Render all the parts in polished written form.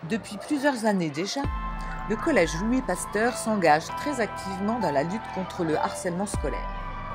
Depuis plusieurs années déjà, le collège Louis Pasteur s'engage très activement dans la lutte contre le harcèlement scolaire.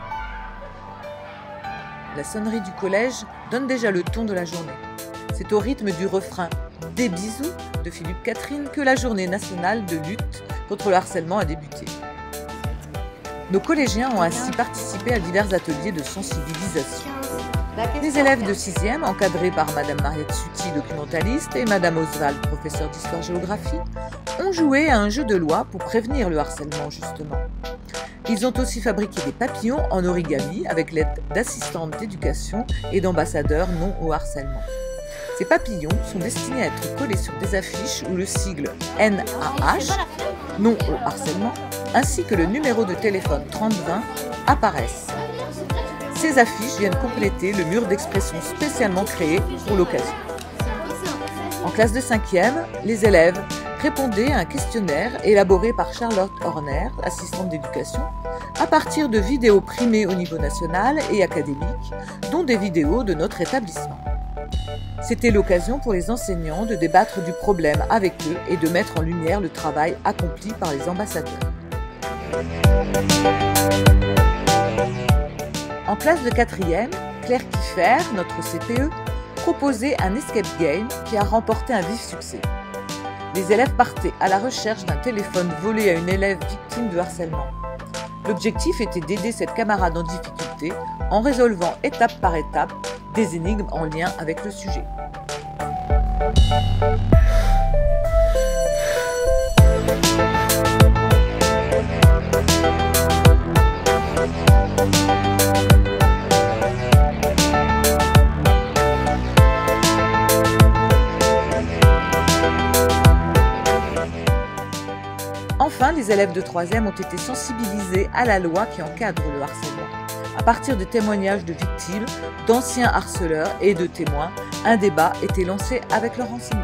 La sonnerie du collège donne déjà le ton de la journée. C'est au rythme du refrain « Des bisous » de Philippe Catherine que la journée nationale de lutte contre le harcèlement a débuté. Nos collégiens ont ainsi participé à divers ateliers de sensibilisation. Les élèves de 6e, encadrés par Madame Mariette Suti, documentaliste, et Madame Oswald, professeure d'histoire-géographie, ont joué à un jeu de loi pour prévenir le harcèlement, justement. Ils ont aussi fabriqué des papillons en origami avec l'aide d'assistantes d'éducation et d'ambassadeurs non au harcèlement. Ces papillons sont destinés à être collés sur des affiches où le sigle NAH, non au harcèlement, ainsi que le numéro de téléphone 3020 apparaissent. Ces affiches viennent compléter le mur d'expression spécialement créé pour l'occasion. En classe de 5e, les élèves répondaient à un questionnaire élaboré par Charlotte Horner, assistante d'éducation, à partir de vidéos primées au niveau national et académique, dont des vidéos de notre établissement. C'était l'occasion pour les enseignants de débattre du problème avec eux et de mettre en lumière le travail accompli par les ambassadeurs. En classe de 4e, Claire Kiffer, notre CPE, proposait un escape game qui a remporté un vif succès. Les élèves partaient à la recherche d'un téléphone volé à une élève victime de harcèlement. L'objectif était d'aider cette camarade en difficulté en résolvant étape par étape des énigmes en lien avec le sujet. Enfin, les élèves de 3e ont été sensibilisés à la loi qui encadre le harcèlement. À partir de témoignages de victimes, d'anciens harceleurs et de témoins, un débat était lancé avec leurs enseignants.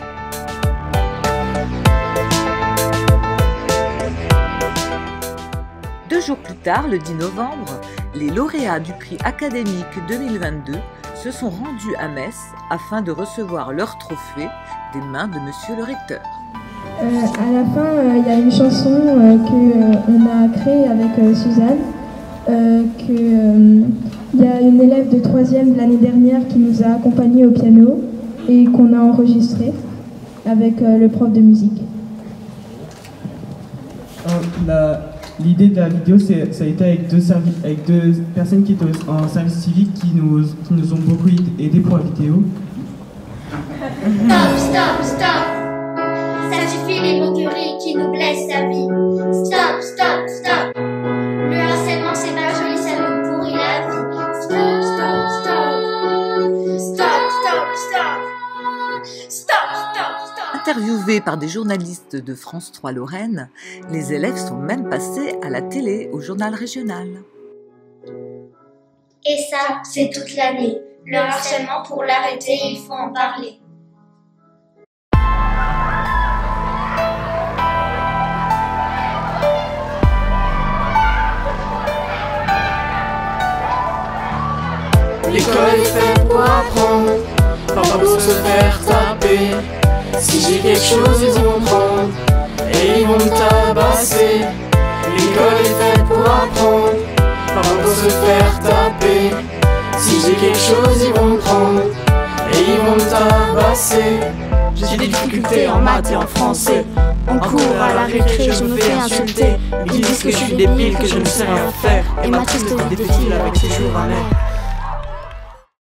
Deux jours plus tard, le 10 novembre, les lauréats du prix académique 2022 se sont rendus à Metz afin de recevoir leur trophée des mains de Monsieur le recteur. À la fin, il y a une chanson qu'on a créée avec Suzanne. Il y a une élève de 3e de l'année dernière qui nous a accompagnés au piano et qu'on a enregistré avec le prof de musique. L'idée de la vidéo, ça a été avec deux personnes qui étaient en service civique qui nous ont beaucoup aidés pour la vidéo. Stop, stop, stop! Ça suffit les moqueries qui nous blessent la vie. Stop, stop, stop! Le harcèlement c'est pas joli, ça nous pourrit la vie. Stop, stop, stop! Stop, stop, stop! Stop, stop, stop! Interviewés par des journalistes de France 3 Lorraine, les élèves sont même passés à la télé au journal régional. Et ça, c'est toute l'année. Le harcèlement, pour l'arrêter, il faut en parler. L'école est faite pour apprendre, pas pour se faire taper. Si j'ai quelque chose, ils vont prendre et ils vont me tabasser. L'école est faite pour apprendre, pas pour se faire taper. Si j'ai quelque chose, ils vont me prendre et ils vont me tabasser. J'ai des difficultés en maths et en français. En cours, à la récré, je me fais insulter. Ils disent que je suis débile, que je ne sais rien faire. Et ma triste vie défile avec ces jours amers.